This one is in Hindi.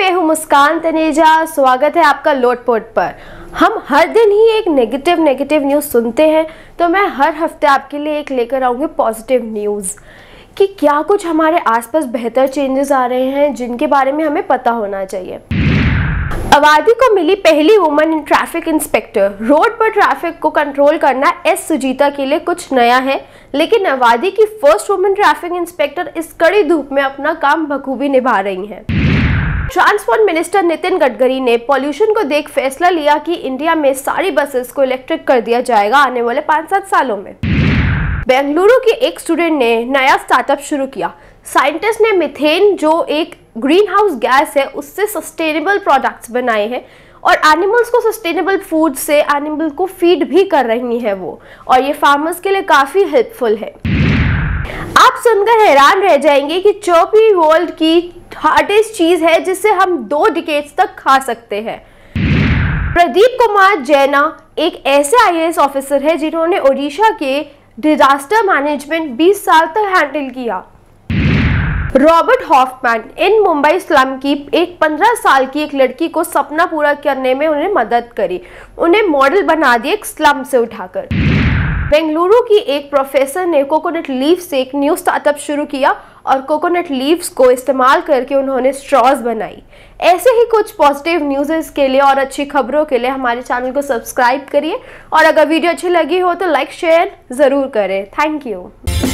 मैं हूं मुस्कान तनेजा। स्वागत है आपका लोटपोट पर। हम हर दिन ही एक नेगेटिव न्यूज़ सुनते हैं, तो मैं हर हफ्ते आपके लिए एक लेकर आऊँगी पॉजिटिव न्यूज़ कि क्या कुछ हमारे आसपास बेहतर चेंजेस आ रहे हैं जिनके बारे में हमें पता होना चाहिए। अवधी को मिली पहली woman in traffic inspector. Road पर ट्रैफिक को कंट्रोल करना एस सुजीता के लिए कुछ नया है, लेकिन अवधी की फर्स्ट वुमन ट्रैफिक इंस्पेक्टर इस कड़ी धूप में अपना काम बखूबी निभा रही हैं। ट्रांसपोर्ट मिनिस्टर नितिन गडकरी ने पॉल्यूशन को देख फैसला लिया कि इंडिया में सारी बसेस को इलेक्ट्रिक कर दिया जाएगा आने वाले 5-7 सालों में। बेंगलुरु के एक स्टूडेंट ने नया स्टार्टअप शुरू किया। साइंटिस्ट ने मीथेन, जो एक ग्रीन हाउस गैस है, उससे सस्टेनेबल प्रोडक्ट्स बनाए हैं और एनिमल्स को सस्टेनेबल फूड से एनिमल को फीड भी कर रही हैं वो, और ये फार्मर्स के लिए काफ़ी हेल्पफुल है। आप सुनकर हैरान रह जाएंगे कि चौपी वर्ल्ड की हार्डेस्ट चीज़ है जिसे हम 2 डिकेड्स तक खा सकते हैं। प्रदीप कुमार जैना एक ऐसे IAS ऑफिसर है जिन्होंने ओडिशा के डिजास्टर मैनेजमेंट 20 साल तक हैंडल किया। Robert Hoffman in Mumbai slum की एक 15 साल की एक लड़की को सपना पूरा करने में उन्हें मदद करी, उन्हें मॉडल बना दिया एक स्लम से उठाकर। बेंगलुरु की एक प्रोफेसर ने कोकोनट लीफ से एक न्यू स्टार्टअप शुरू किया और कोकोनट लीव्स को इस्तेमाल करके उन्होंने स्ट्रॉज बनाई। ऐसे ही कुछ पॉजिटिव न्यूज़ के लिए और अच्छी खबरों के लिए हमारे चैनल को सब्सक्राइब करिए, और अगर वीडियो अच्छी लगी हो तो लाइक शेयर ज़रूर करें। Thank you.